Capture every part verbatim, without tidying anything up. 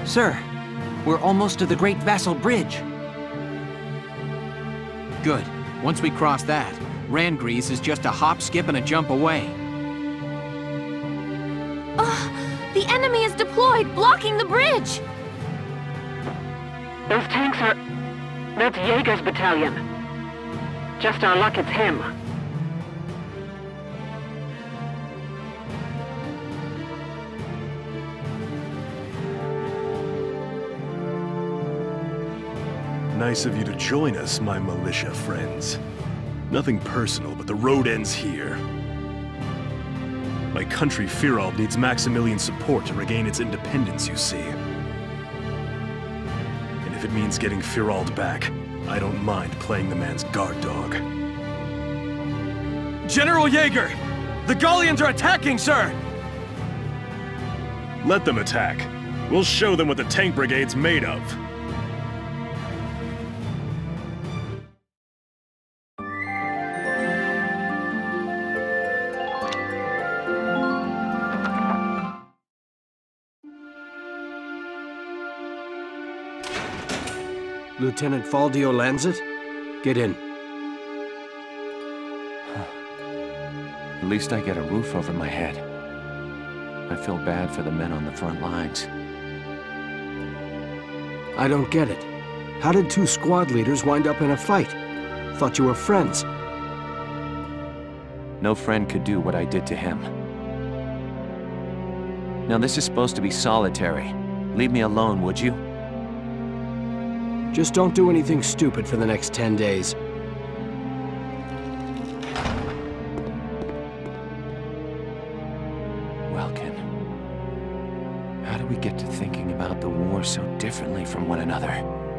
Sir, we're almost to the Great Vassal Bridge. Good. Once we cross that, Randgrease is just a hop, skip, and a jump away. Ugh! The enemy is deployed, blocking the bridge! Those tanks are... That's Jaeger's battalion. Just our luck it's him. Nice of you to join us, my militia friends. Nothing personal, but the road ends here. My country, Firald, needs Maximilian's support to regain its independence, you see. And if it means getting Firald back, I don't mind playing the man's guard dog. General Jaeger! The Gallians are attacking, sir! Let them attack. We'll show them what the tank brigade's made of. Lieutenant Faldio Lanzet? Get in. At least I get a roof over my head. I feel bad for the men on the front lines. I don't get it. How did two squad leaders wind up in a fight? Thought you were friends. No friend could do what I did to him. Now this is supposed to be solitary. Leave me alone, would you? Just don't do anything stupid for the next ten days. Welkin, how do we get to thinking about the war so differently from one another?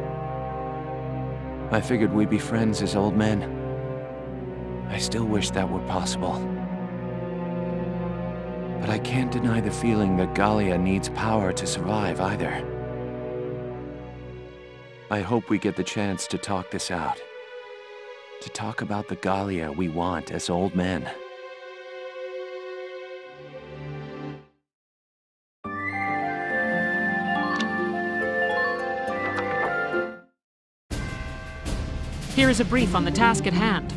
I figured we'd be friends as old men. I still wish that were possible. But I can't deny the feeling that Gallia needs power to survive either. I hope we get the chance to talk this out. To talk about the Gallia we want as old men. Here is a brief on the task at hand.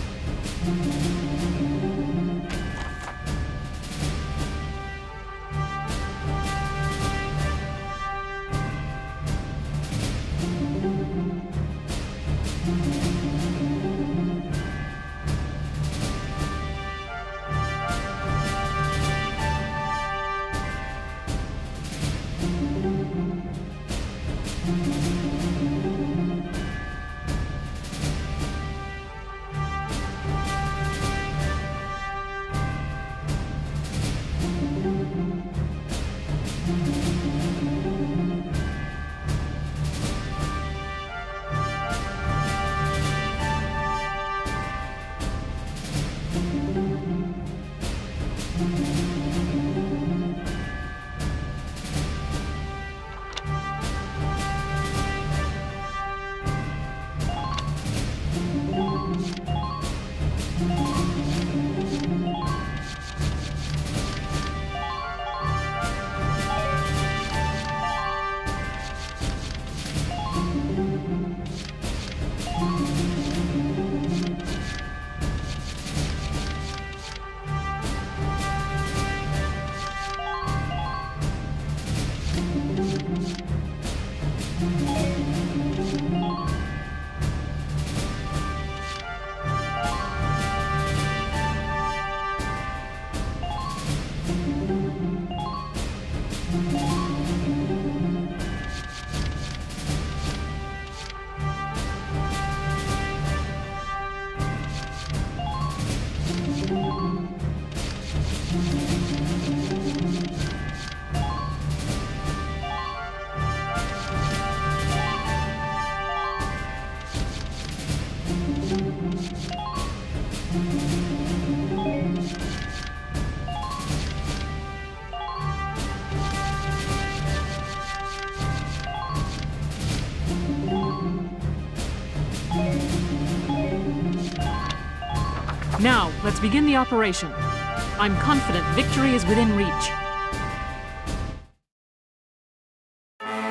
Now, let's begin the operation. I'm confident victory is within reach.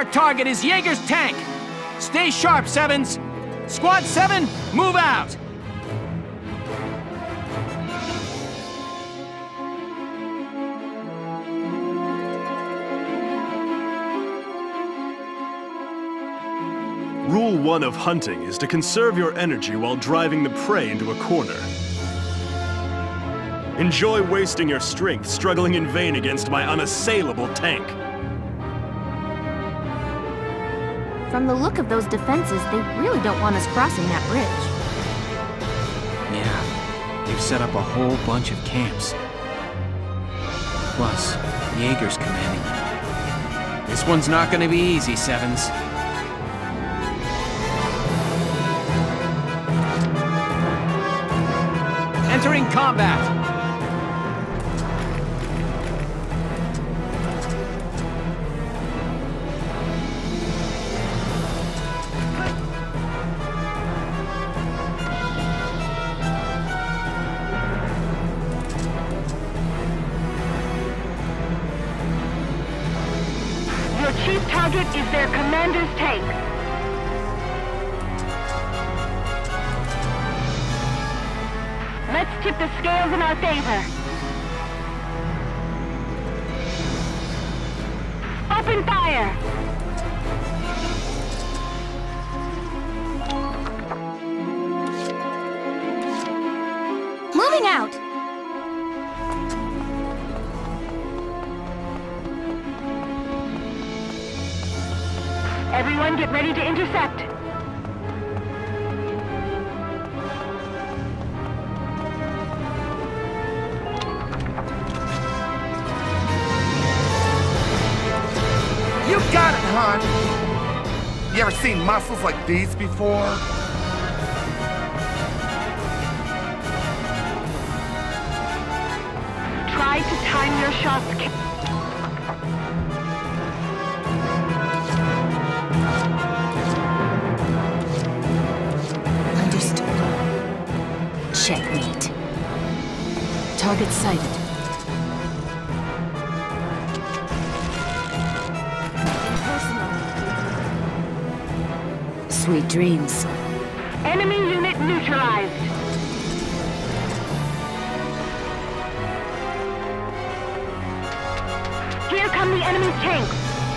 Our target is Jaeger's tank. Stay sharp, Sevens. Squad seven, move out. Rule one of hunting is to conserve your energy while driving the prey into a corner. Enjoy wasting your strength struggling in vain against my unassailable tank. From the look of those defenses, they really don't want us crossing that bridge. Yeah, they've set up a whole bunch of camps. Plus, Jaeger's commanding them. This one's not gonna be easy, Sevens. Entering combat! Your chief target is their commander's tank. Let's tip the scales in our favor. Open fire! Moving out! Everyone get ready to intercept. You got it, hon! You ever seen muscles like these before? Try to time your shots. Understood. Checkmate. Target sighted. Sweet dreams. Enemy unit neutralized. Here come the enemy's tanks.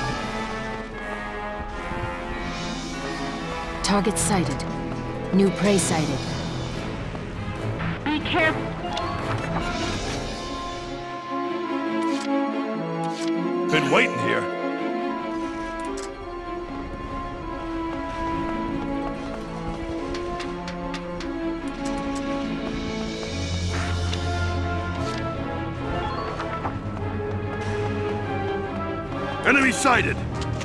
Target sighted. New prey sighted. Be careful. Been waiting here. Enemy sighted!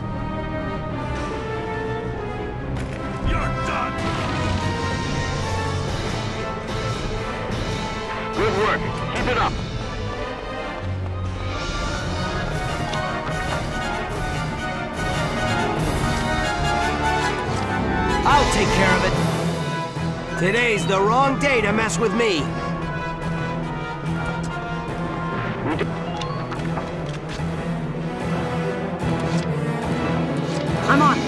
You're done! Good work. Keep it up. I'll take care of it. Today's the wrong day to mess with me. I'm on.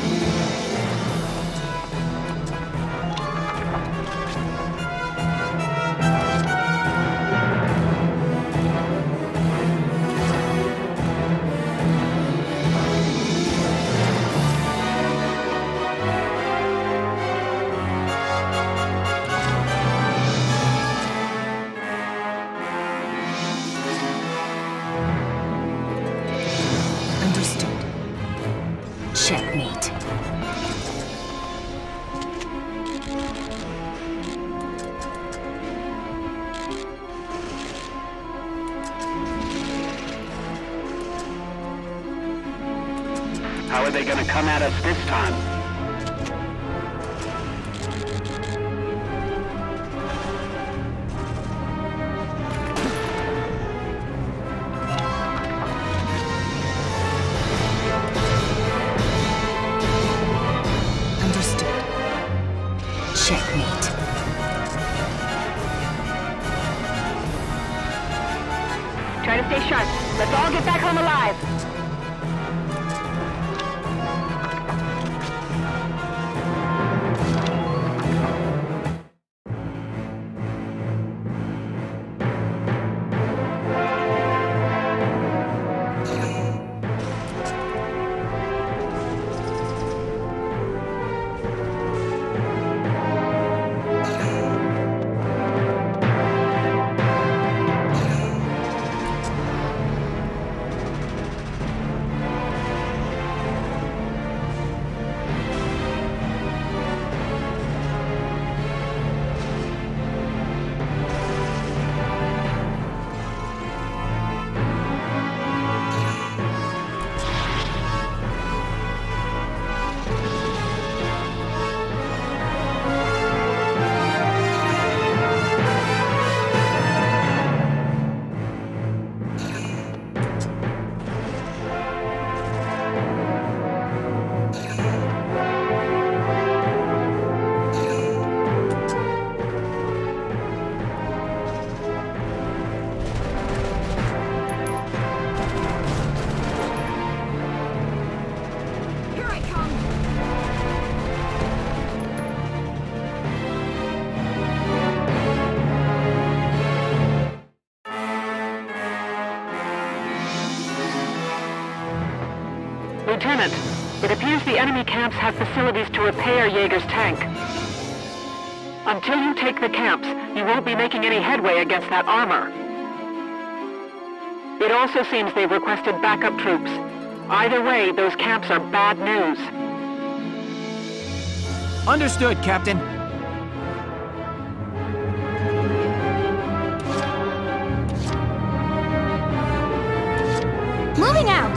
Understood. Checkmate. How are they gonna come at us this time? Understood. Checkmate. Try to stay sharp. Let's all get back home alive. seems the enemy camps have facilities to repair Jaeger's tank. Until you take the camps, you won't be making any headway against that armor. It also seems they've requested backup troops. Either way, those camps are bad news. Understood, Captain. Moving out!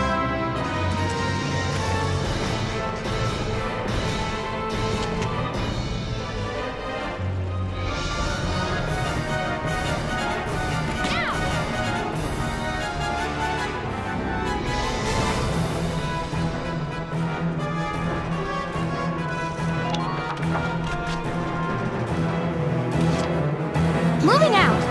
Moving out!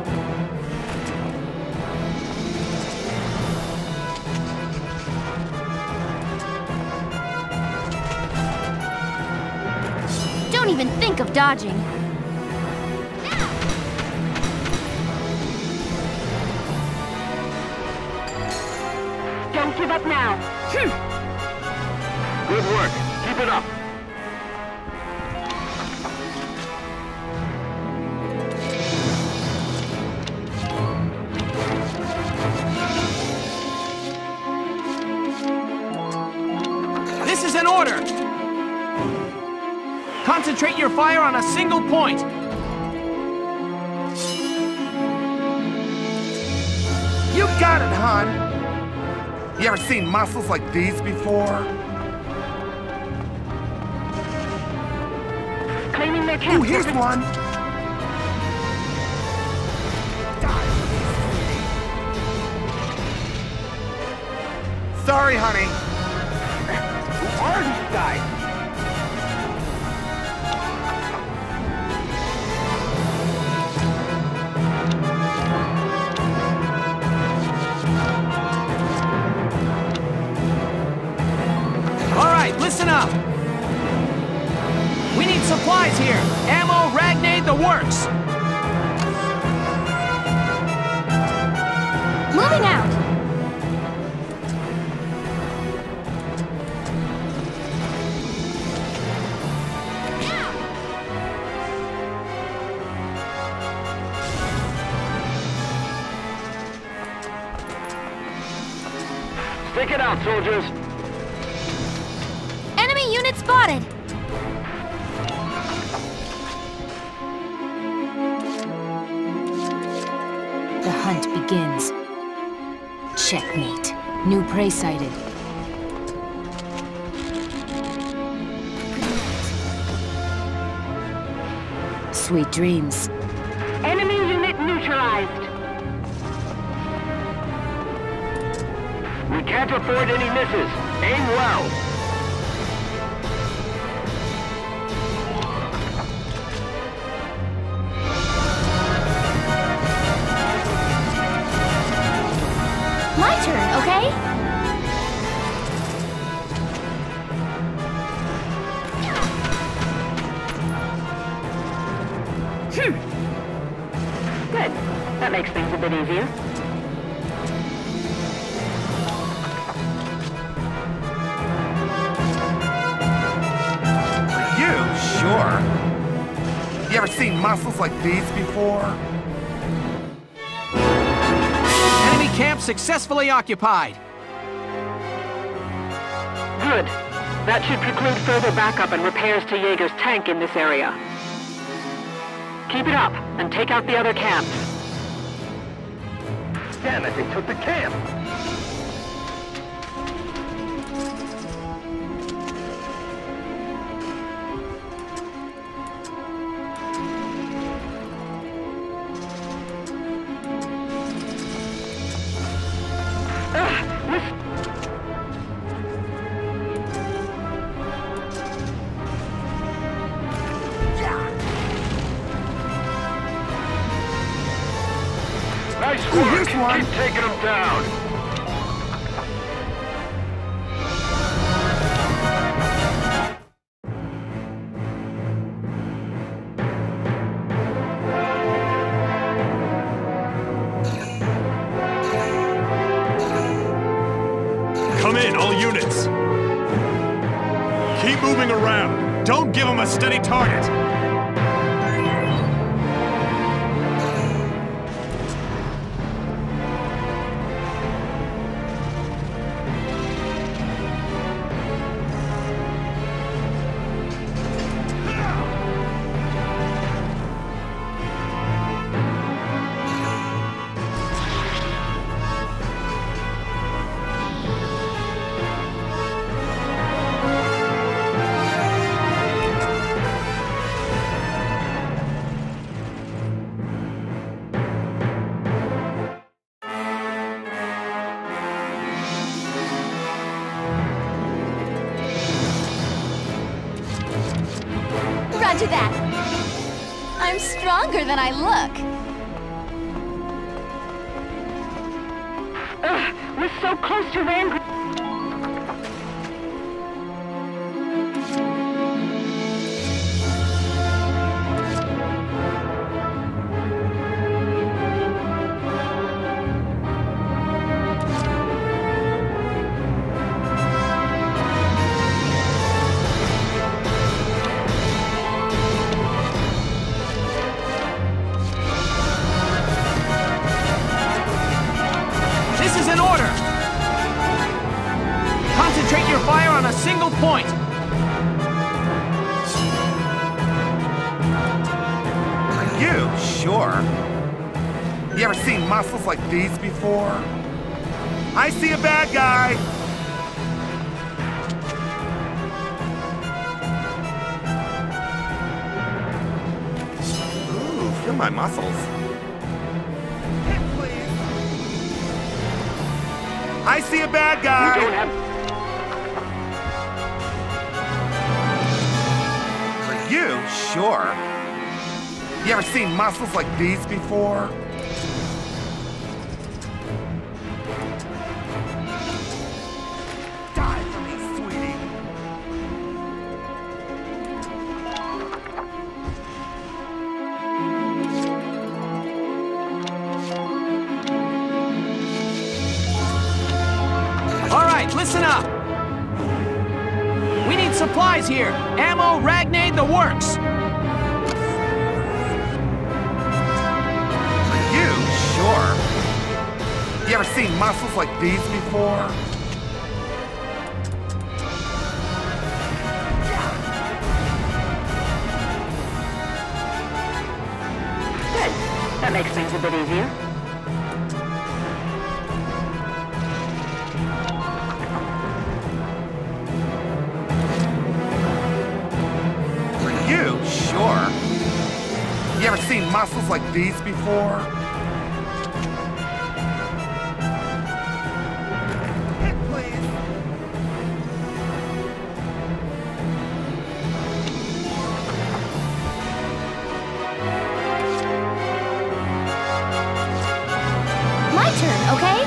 Don't even think of dodging. Don't give up now. Good work. Keep it up. This is an order! Concentrate your fire on a single point! You got it, hon! You ever seen muscles like these before? Claiming their Ooh, camp. here's one! Sorry, honey. Who are these guys? All right, listen up! We need supplies here! Ammo, ragnade, the works! Moving out! Stick it out, soldiers. Enemy unit spotted! The hunt begins. Checkmate. New prey sighted. Sweet dreams. Enemy unit neutralized. We can't afford any misses. Aim well. My turn, okay? Hmm. Good. That makes things a bit easier. Sure. You ever seen muscles like these before? Enemy camp successfully occupied! Good. That should preclude further backup and repairs to Jaeger's tank in this area. Keep it up, and take out the other camps. Damn it, they took the camp. Nice Ooh, work! here's one. Keep taking them down! Come in, all units! Don't give him a steady target! Roger that. I'm stronger than I look. Ugh, we're so close to Valkyria. This is an order! Concentrate your fire on a single point! You? Sure. You ever seen muscles like these before? I see a bad guy! Ooh, feel my muscles. Hit, please! I see a bad guy! We don't have... For you? Sure. You ever seen muscles like these before? Die for me, sweetie! All right, listen up! We need supplies here! Ammo, Ragnade, the works! You? Sure. You ever seen muscles like these before? Good. That makes things a bit easier. For you? Sure. You ever seen muscles like these before? Hit, please. My turn, okay?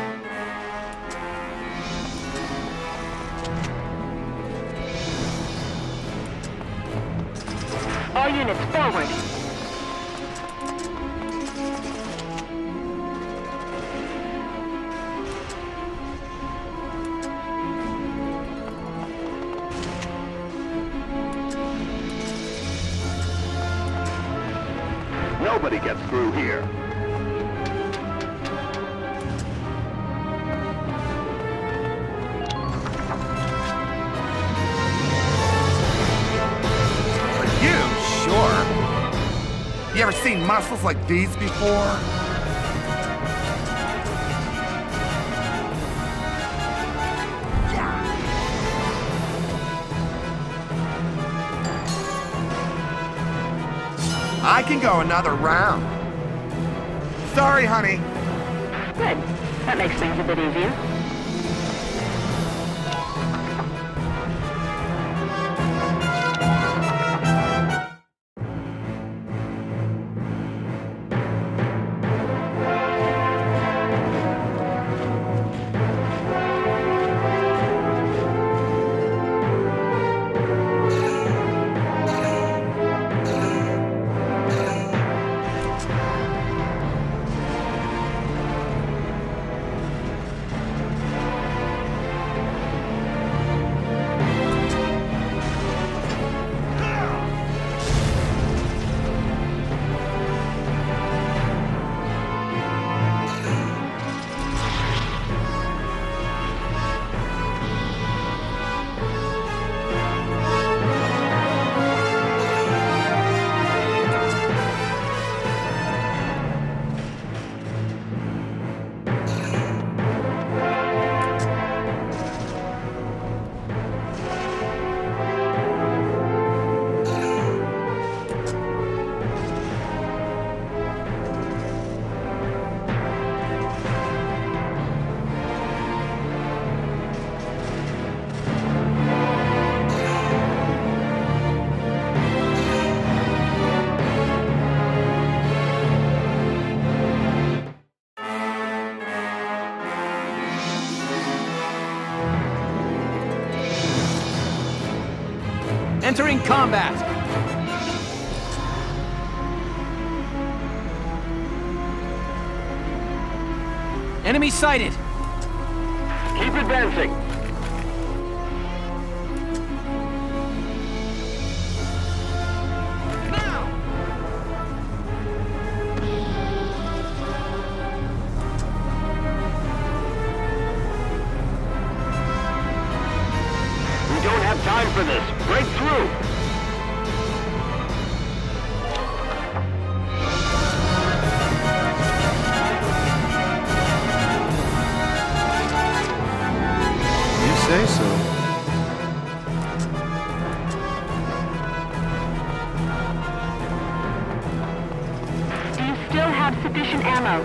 All units forward. Nobody gets through here. For you? Sure. You ever seen muscles like these before? I can go another round. Sorry, honey. Good. That makes things a bit easier. Entering combat. Enemy sighted. Keep advancing. Now! We don't have time for this. Break through. Say so. Do you still have sufficient ammo?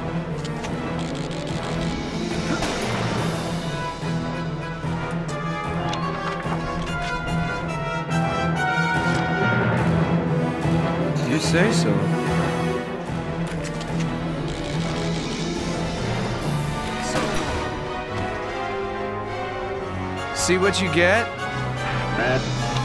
You say so. See what you get? Man.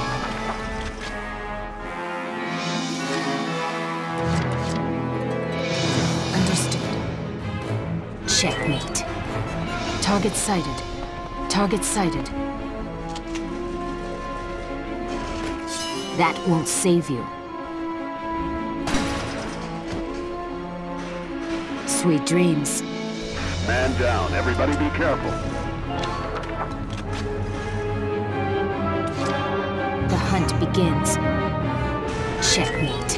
Understood. Checkmate. Target sighted. Target sighted. That won't save you. Sweet dreams. Man down. Everybody be careful. The hunt begins. Checkmate.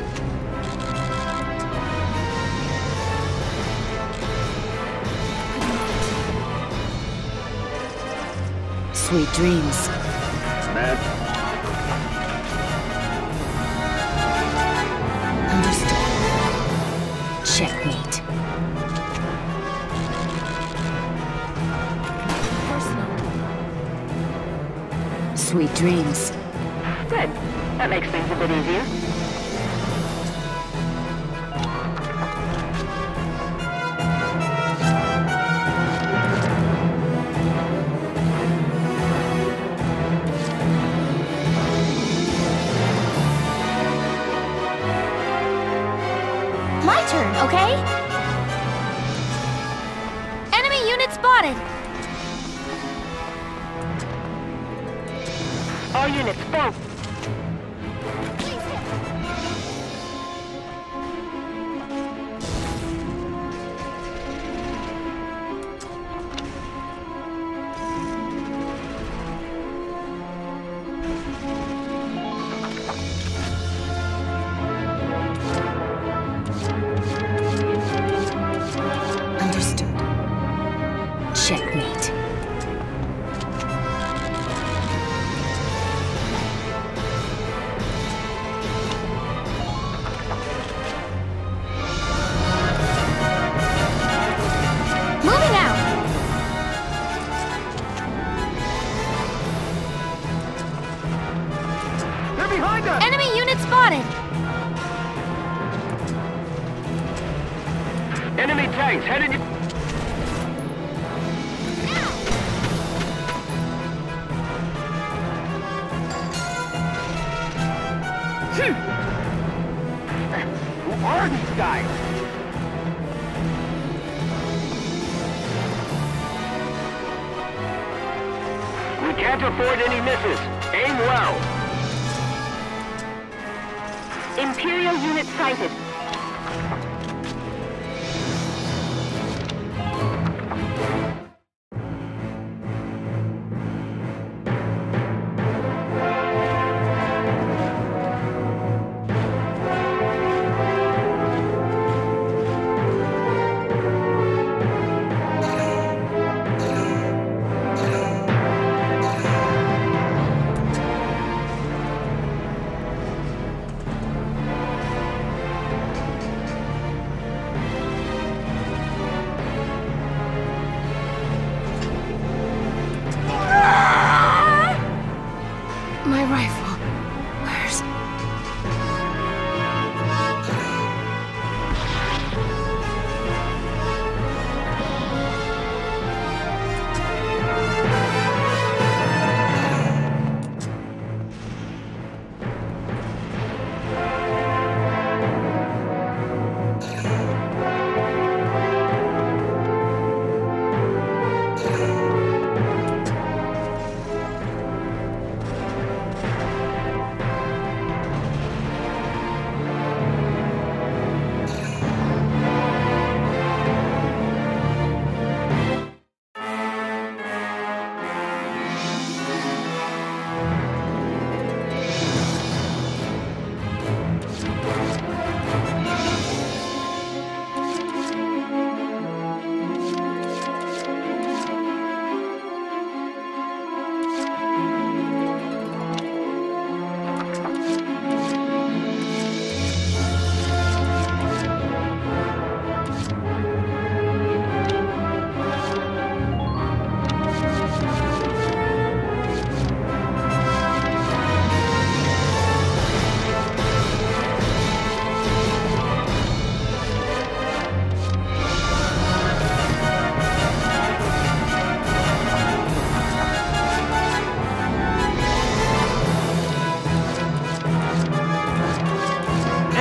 Sweet dreams. Man. Understood. Checkmate. Sweet dreams. Good. That makes things a bit easier. My turn, okay? Enemy unit spotted! All units, go! Understood. Checkmate. Moving out! They're behind us! Enemy unit spotted! Enemy tanks headed. Who are these guys? We can't afford any misses. Aim well. Imperial unit sighted.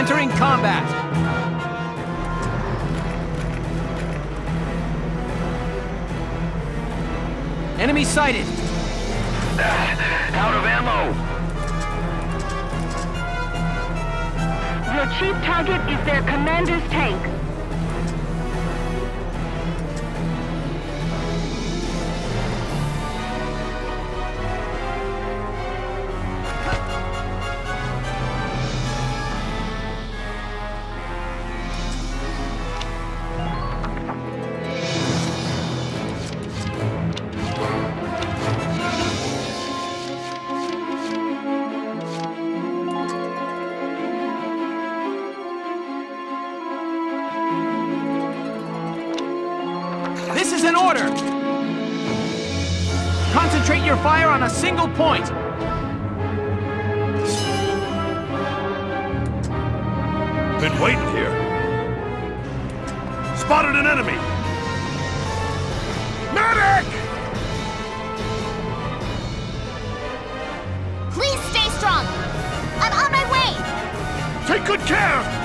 Entering combat. Enemy sighted. Out of ammo. Your chief target is their commander's tank. This is an order! Concentrate your fire on a single point! Been waiting here. Spotted an enemy! Medic! Please stay strong. I'm on my way. Take good care!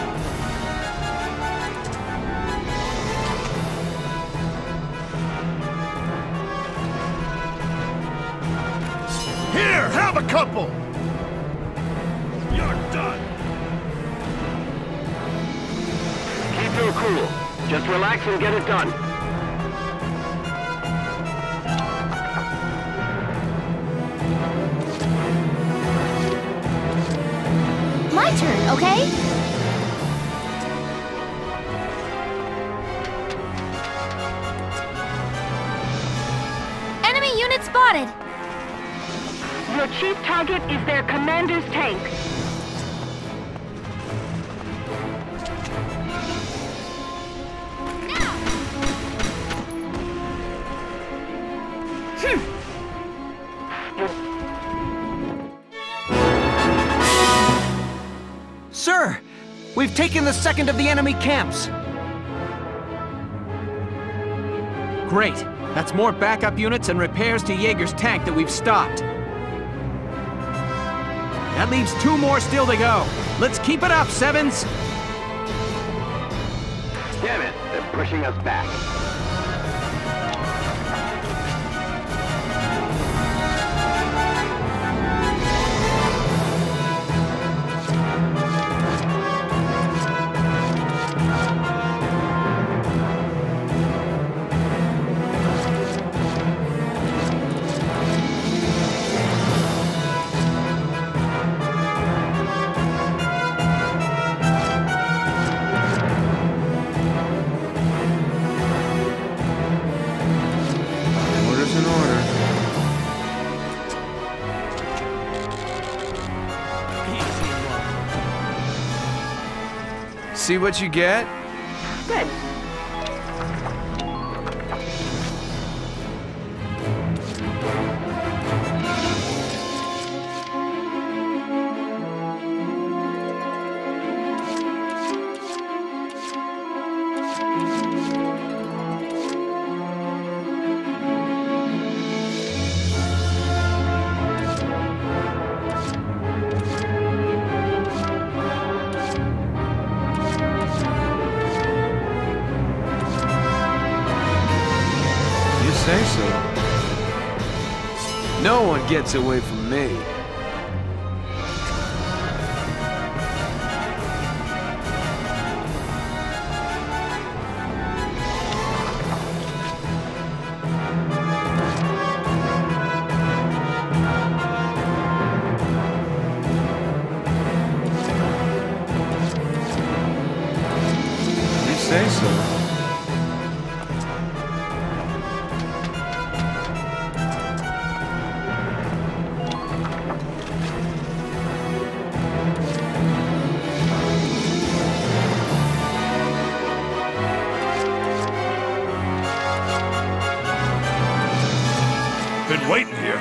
Here, have a couple! You're done! Keep your cool. Just relax and get it done. My turn, okay? Enemy unit spotted. Your chief target is their commander's tank. Sir, we've taken the second of the enemy camps. Great. That's more backup units and repairs to Jaeger's tank that we've stopped. That leaves two more still to go. Let's keep it up, Sevens! Damn it, they're pushing us back. See what you get? Good. Say so. No one gets away from me. You say so. Been waiting here.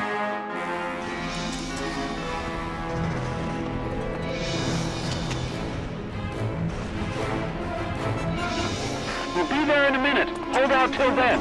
We'll be there in a minute. Hold out till then.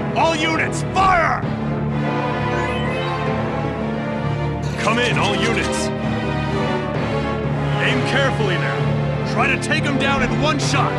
All units, fire! Come in, all units. Aim carefully now. Try to take them down in one shot.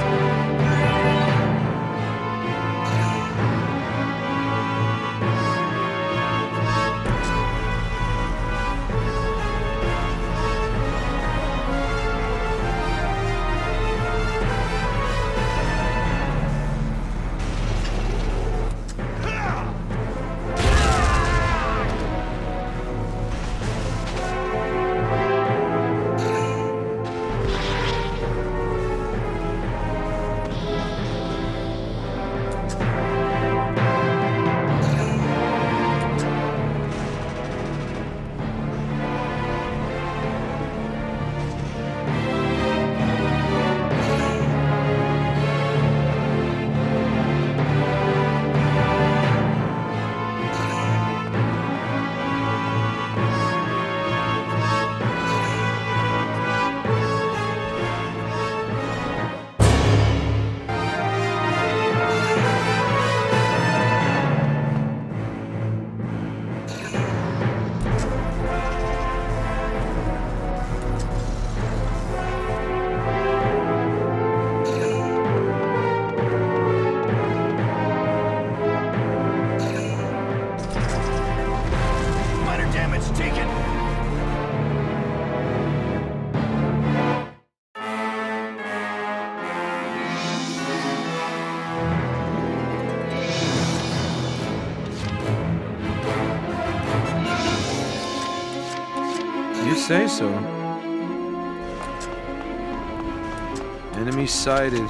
You say so. Enemy sighted.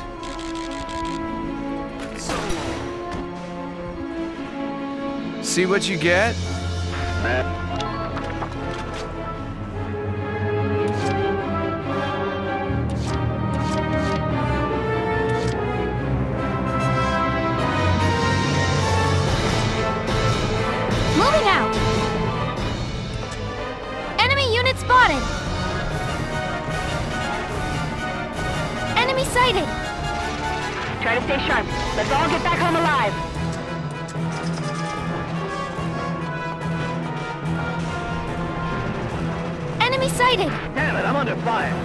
See what you get? Moving out! Enemy unit spotted! Enemy sighted! Try to stay sharp. Let's all get back home alive. Enemy sighted! Damn it, I'm under fire.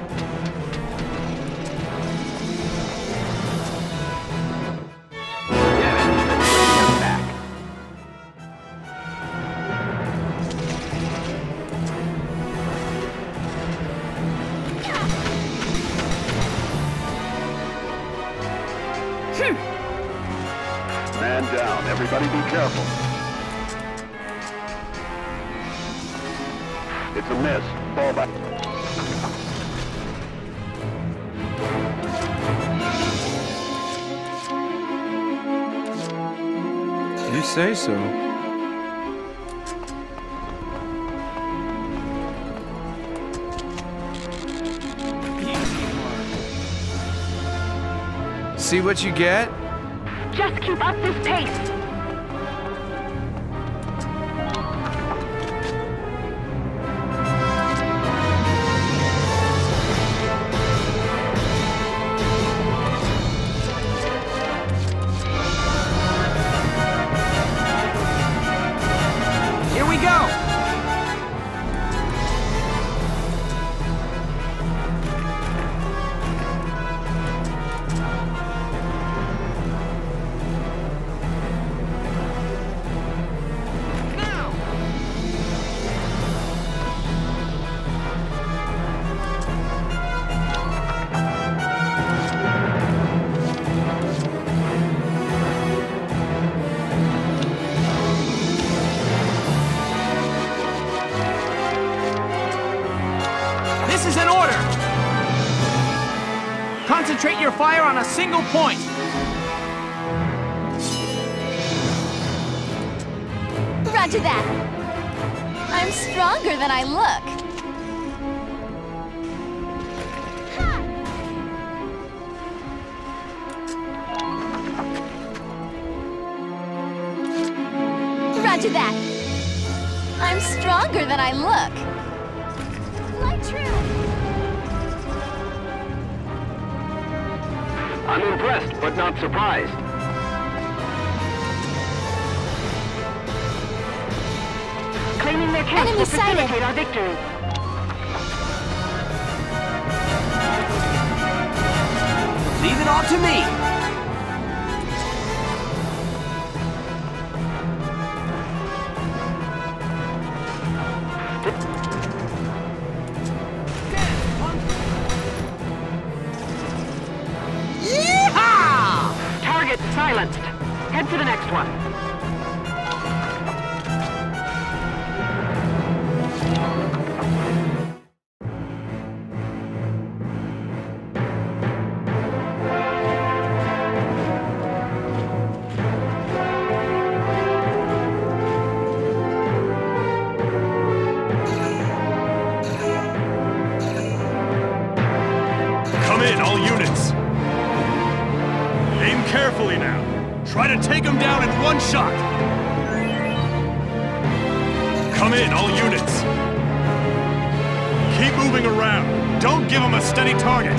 Man down. Everybody be careful. It's a miss. Fall back. You say so. See what you get? Just keep up this pace. Here we go! This is an order! Concentrate your fire on a single point! Roger that. I'm stronger than I look. Roger that. I'm stronger than I look. Flight true. I'm impressed, but not surprised. our chance Enemy to facilitate our victory. Leave it all to me. Yeehaw! Target silenced. Head for the next one. Come in, all units! Aim carefully now. Try to take him down in one shot! Come in, all units! Keep moving around. Don't give him a steady target.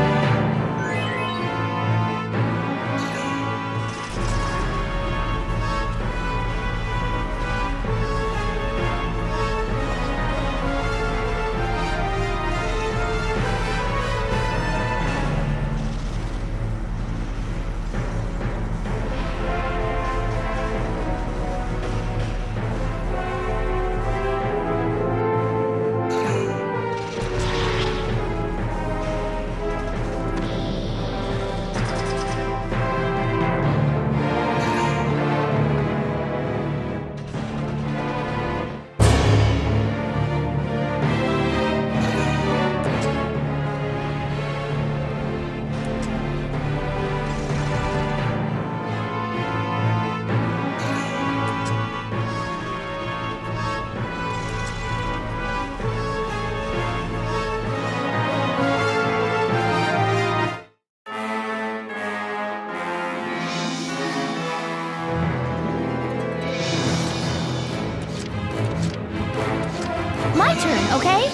My turn, okay?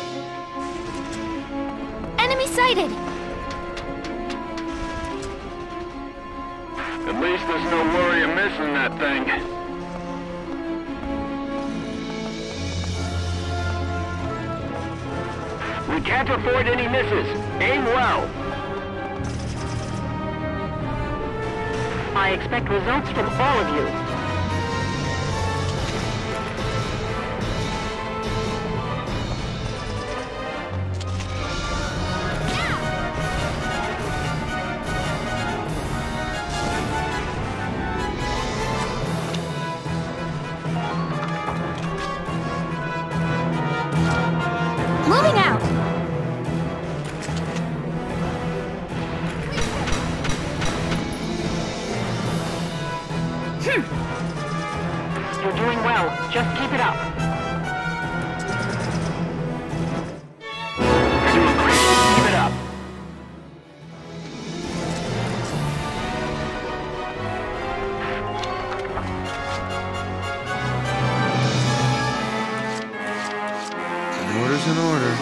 Enemy sighted! At least there's no worry of missing that thing. We can't afford any misses. Aim well. I expect results from all of you. Moving out! You're doing well. Just keep it up. You're doing great. Keep it up. An order's an order.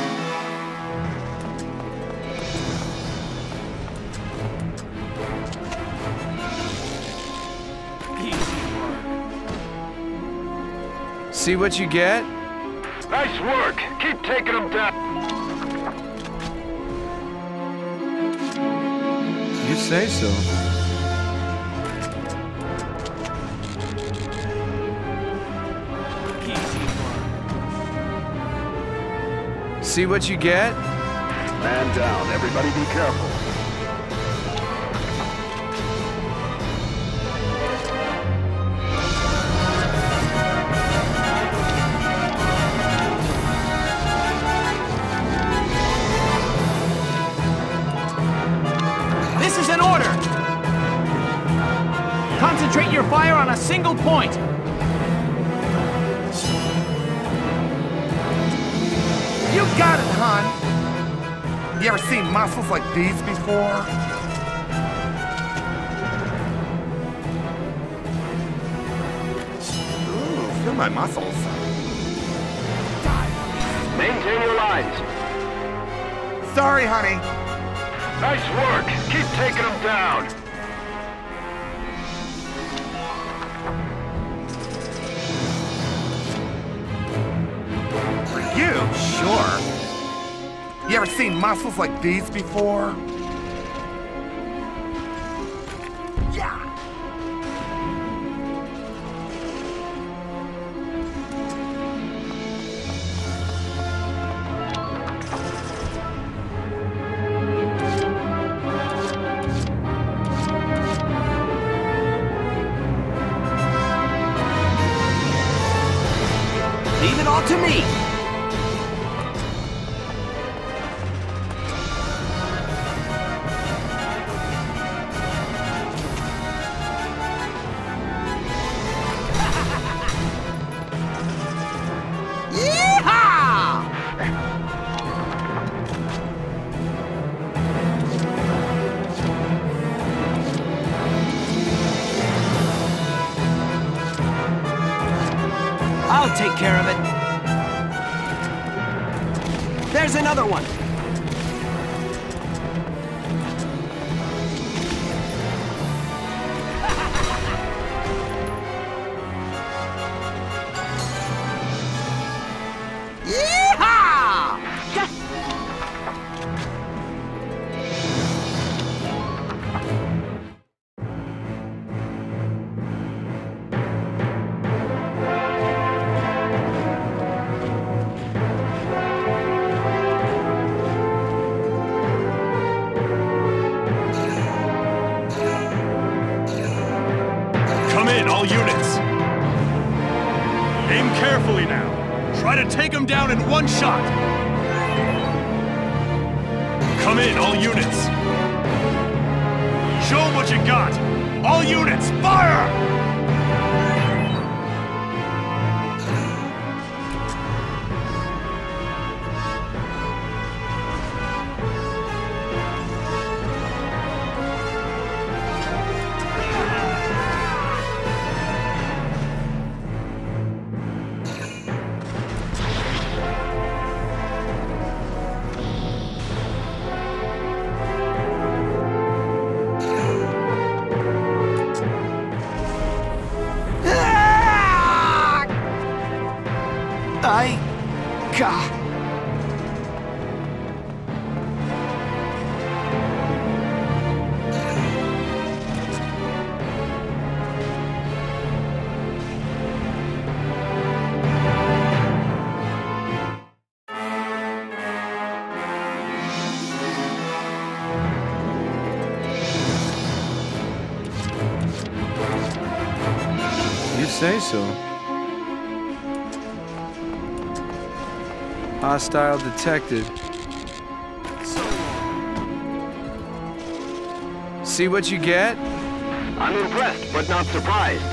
See what you get? Nice work. Keep taking them down. You say so. See what you get? Man down. Everybody be careful. This is an order! Concentrate your fire on a single point. You got it, hon. You ever seen muscles like these before? Ooh, feel my muscles. Maintain your lines. Sorry, honey. Nice work. Keep taking them down. sure. You ever seen muscles like these before? Yeah! Leave it all to me! I'll take care of it. There's another one. All units! Aim carefully now. Try to take them down in one shot. Come in, all units. Show them what you got. All units, fire! I... Gah. You say so. Hostile detected. See what you get? I'm impressed, but not surprised.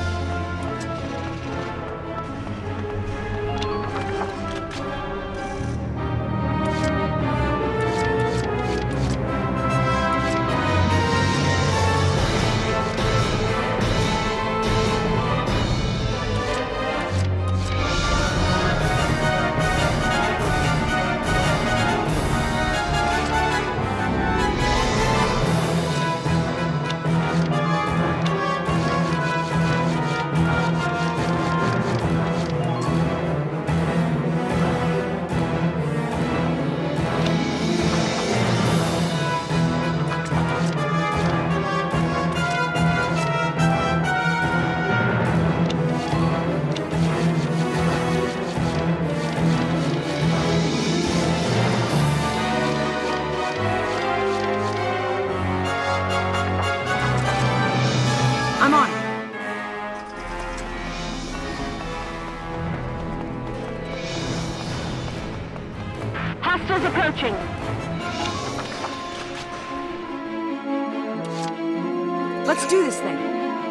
I'm on. Hostiles approaching. Let's do this thing.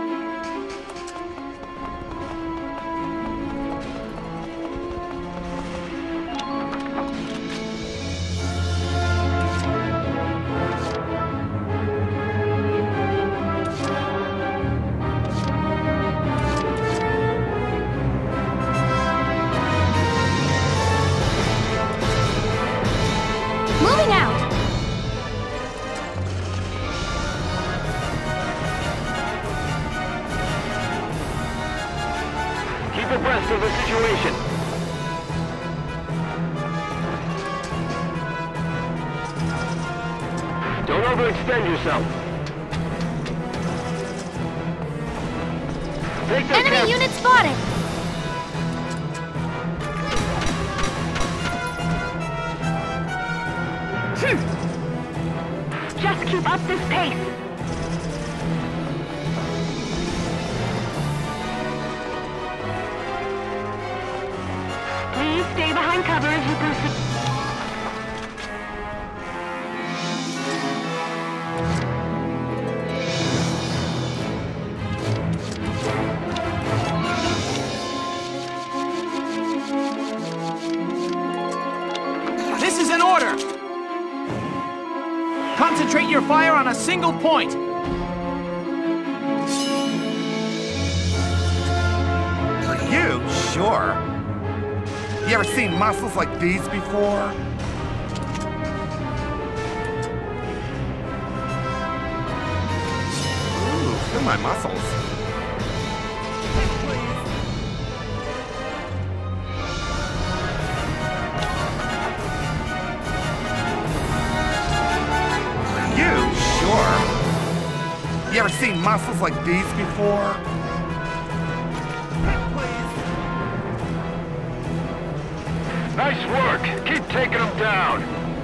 Moving out! Keep abreast of the situation. defend yourself. Take those Enemy camp- unit spotted! Just keep up this pace. Please stay behind cover as you proceed. This is an order! Concentrate your fire on a single point! For you, sure. You ever seen muscles like these before? Ooh, feel my muscles. You ever seen muscles like these before? Nice work. Keep taking them down.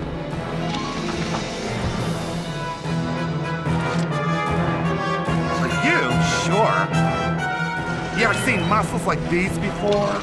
For you, sure. You ever seen muscles like these before?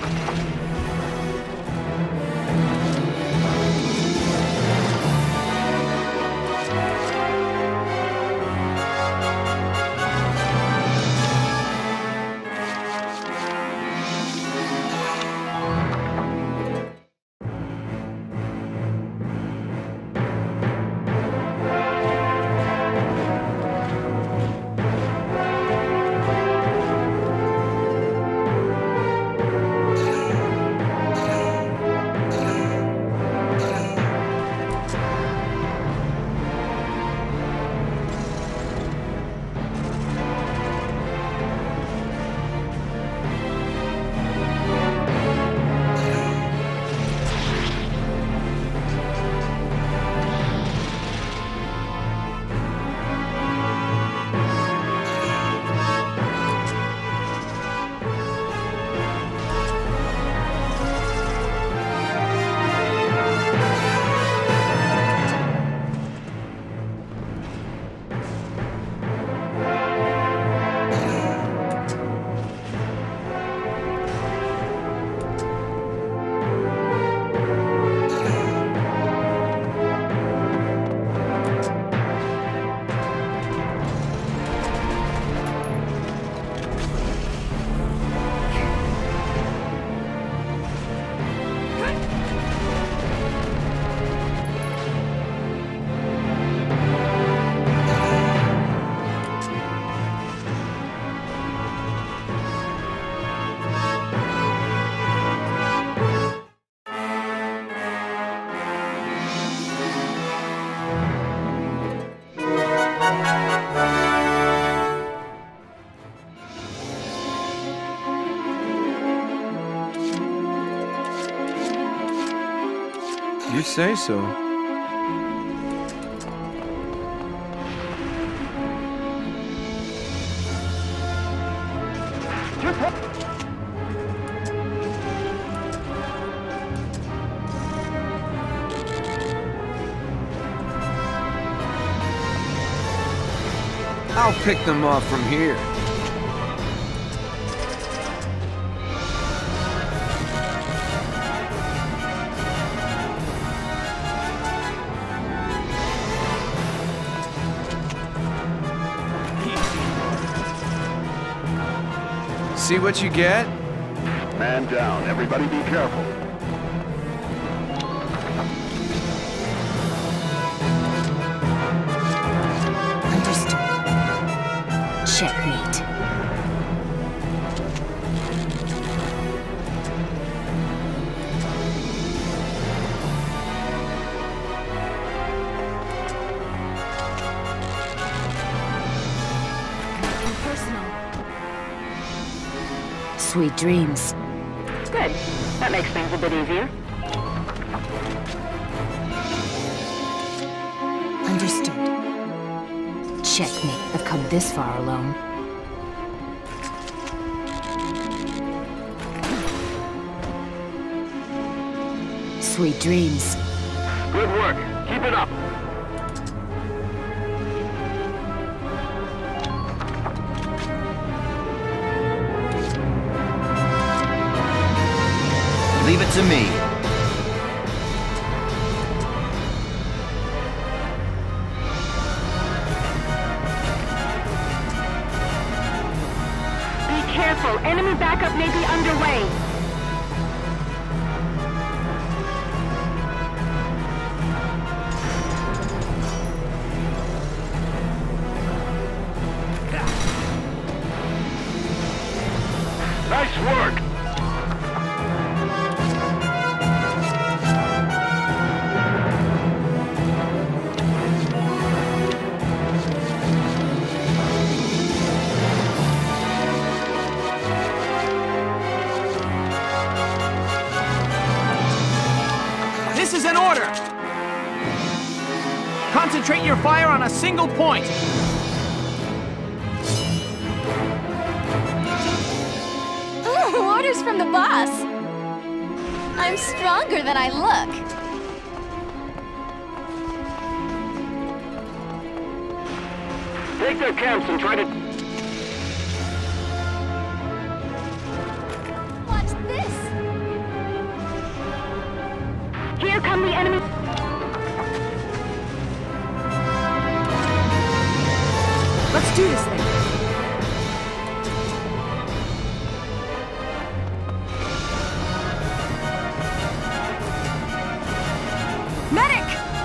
You say so. I'll pick them off from here. See what you get? Man down. Everybody be careful. Understood. Checkmate. Sweet dreams. Good. That makes things a bit easier. Understood. Checkmate. I've come this far alone. Sweet dreams. Good work. Keep it up. Leave it to me. Be careful. Enemy backup may be underway. Nice work. This is an order! Concentrate your fire on a single point. Ooh, orders from the boss. I'm stronger than I look. Take their camps and try to... Watch this. Here come the enemy. Let's do this thing. Medic!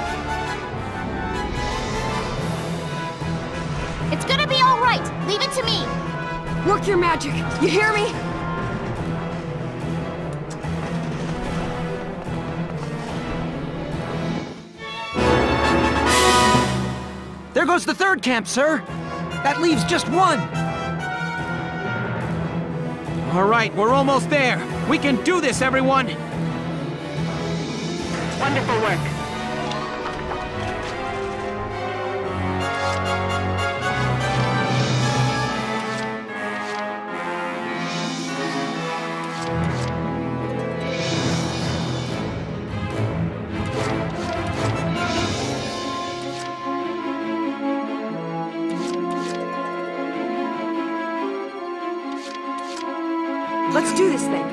It's gonna be all right. Leave it to me. Work your magic. You hear me? There goes the third camp, sir. That leaves just one. All right, we're almost there. We can do this, everyone. Wonderful work. Let's do this thing.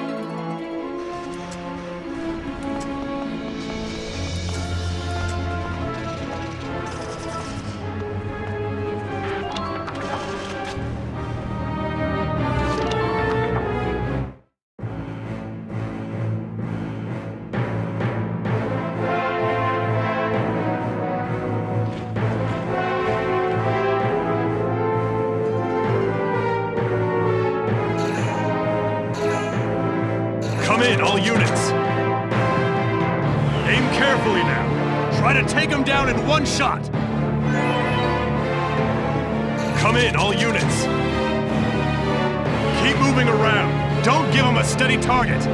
Come in, all units. Aim carefully now. Try to take them down in one shot. Come in, all units. Keep moving around. Don't give them a steady target.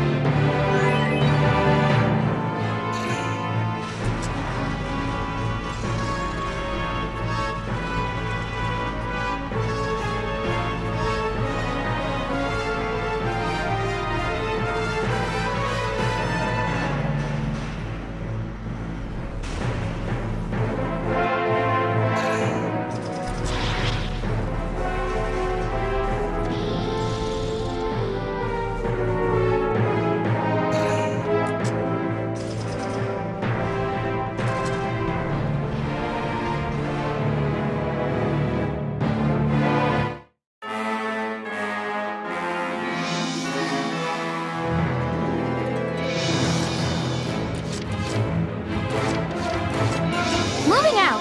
Moving out.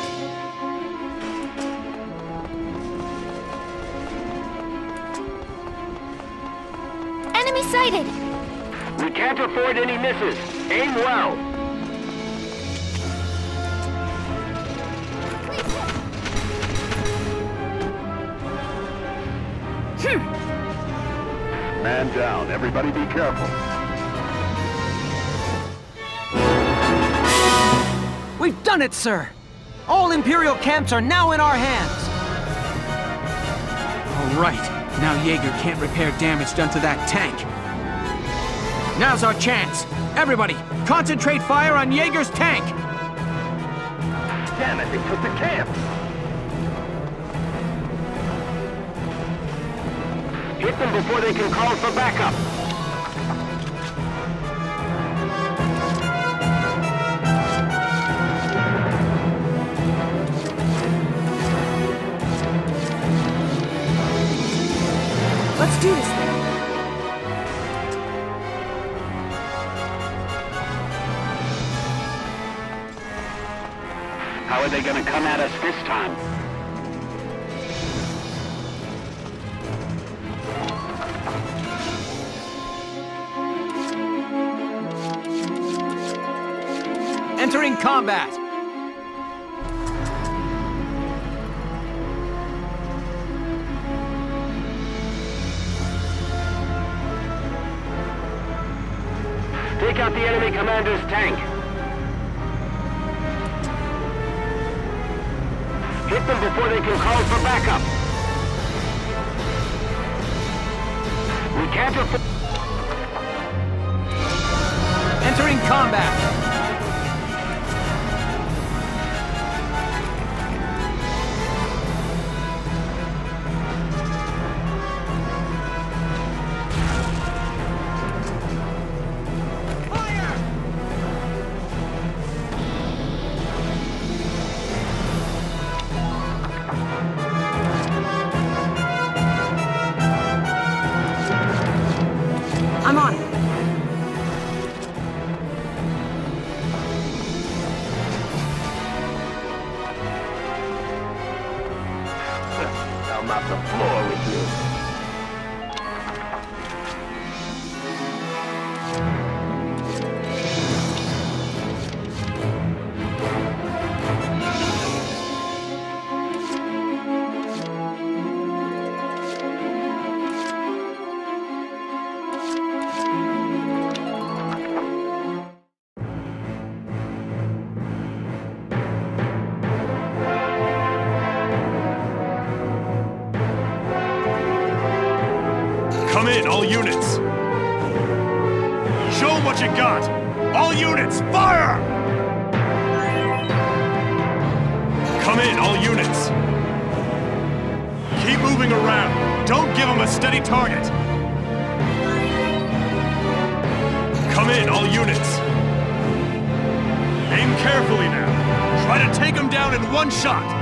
Enemy sighted. We can't afford any misses. Aim well. Man down. Everybody be careful. We've done it, sir! All Imperial camps are now in our hands! All right. Now Jaeger can't repair damage done to that tank. Now's our chance. Everybody, concentrate fire on Jaeger's tank! Damn it, they took the camp! Hit them before they can call for backup! Let's do this thing. How are they gonna come at us this time? Entering combat! Take out the enemy commander's tank. Hit them before they can call for backup. We can't afford... Entering combat! I'm on it. I'll mop the floor with you. Come in, all units! Show 'em what you got! All units, fire! Come in, all units! Keep moving around. Don't give them a steady target. Come in, all units. Aim carefully now. Try to take them down in one shot.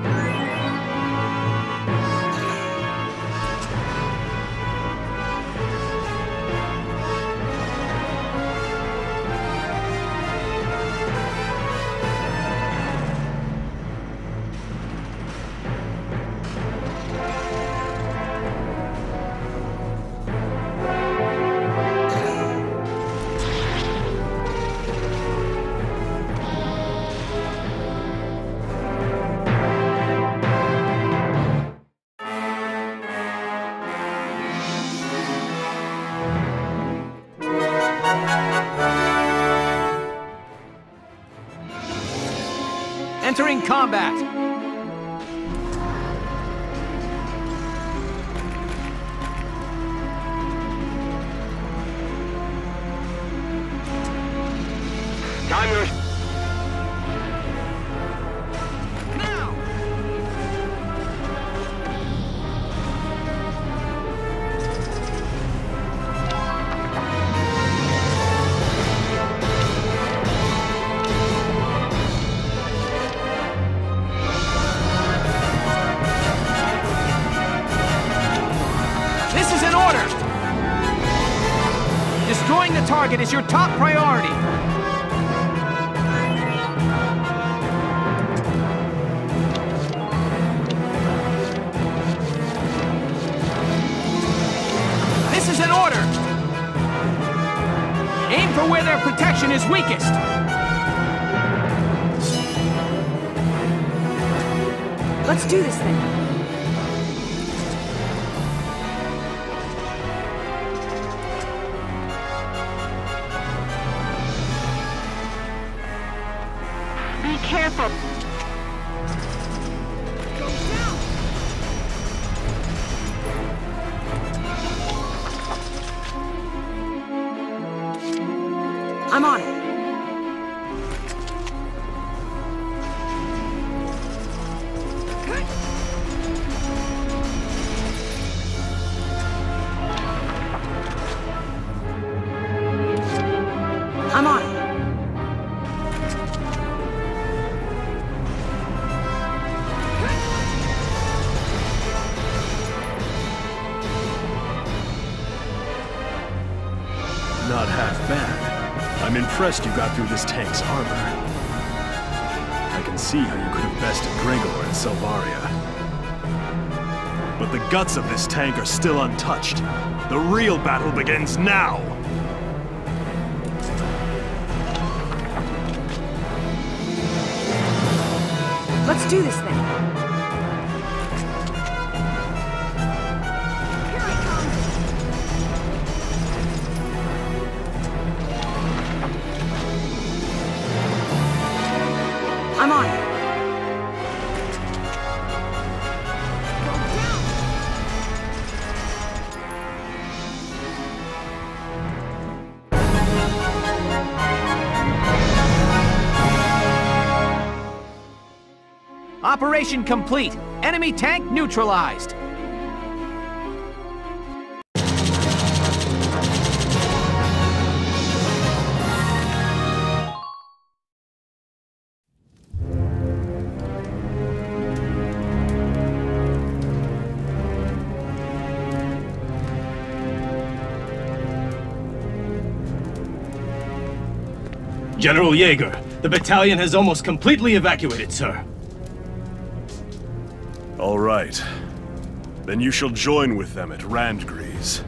Entering combat! Time your... Now! This is an order! Destroying the target is your top priority! This is an order! Aim for where their protection is weakest! Let's do this thing. Be careful. I'm on it. I'm on it. Not half bad. I'm impressed you got through this tank's armor. I can see how you could have bested Gregor and Selvaria. But the guts of this tank are still untouched. The real battle begins now! Let's do this thing. I'm on it. Operation complete. Enemy tank neutralized. General Jaeger, the battalion has almost completely evacuated, sir. All right. Then you shall join with them at Randgrees.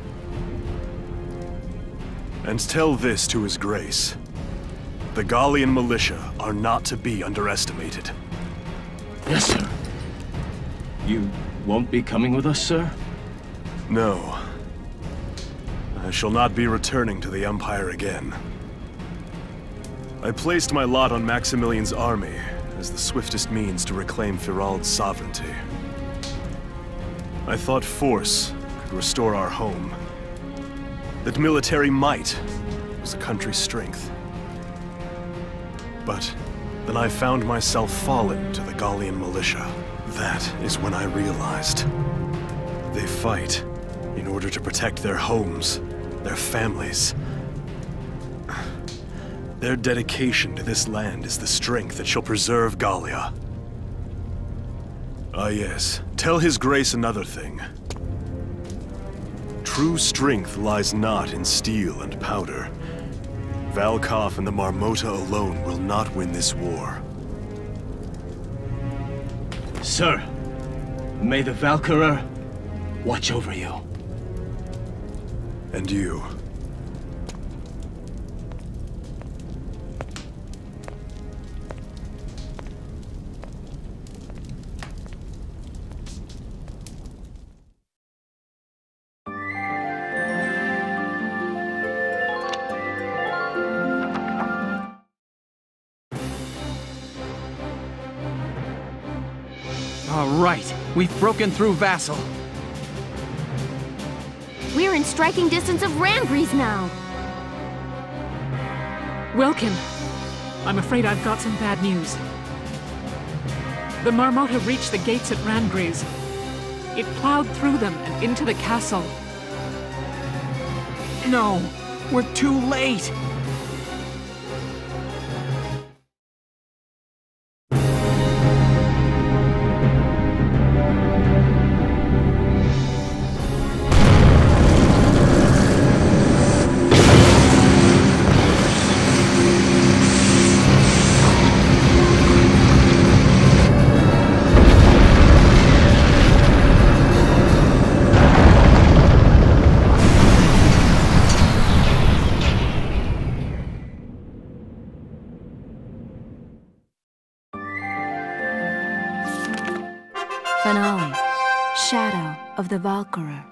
And tell this to His Grace. The Gallian militia are not to be underestimated. Yes, sir. You won't be coming with us, sir? No. I shall not be returning to the Empire again. I placed my lot on Maximilian's army as the swiftest means to reclaim Firald's sovereignty. I thought force could restore our home. That military might was a country's strength. But then I found myself fallen to the Gallian militia. That is when I realized. They fight in order to protect their homes, their families. Their dedication to this land is the strength that shall preserve Gallia. Ah yes, tell His Grace another thing. True strength lies not in steel and powder. Valkov and the Marmota alone will not win this war. Sir, may the Valkyria watch over you. And you. All right, we've broken through Vassal. We're in striking distance of Randgrees now. Wilkin, I'm afraid I've got some bad news. The Marmota reached the gates at Randgrees. It plowed through them and into the castle. No, we're too late. Finale. Shadow of the Valkyria.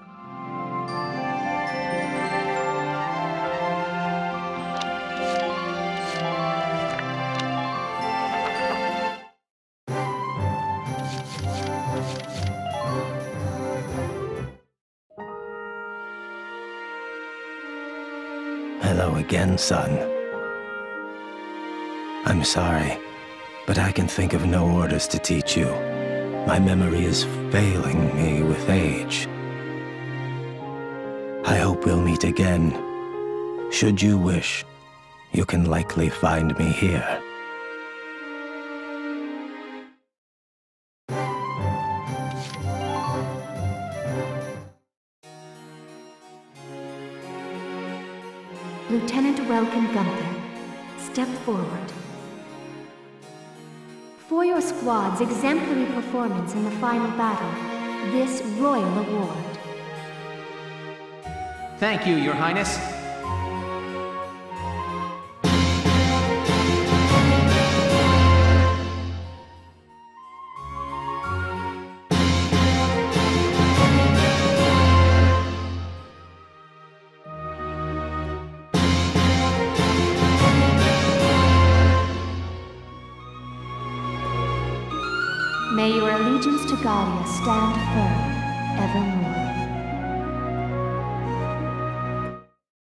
Hello again, son. I'm sorry, but I can think of no orders to teach you. My memory is failing me with age. I hope we'll meet again. Should you wish, you can likely find me here. Lieutenant Welkin Gunther, step forward. For your squad's exemplary performance in the final battle, this Royal Award. Thank you, Your Highness. May your allegiance to Galia stand firm evermore.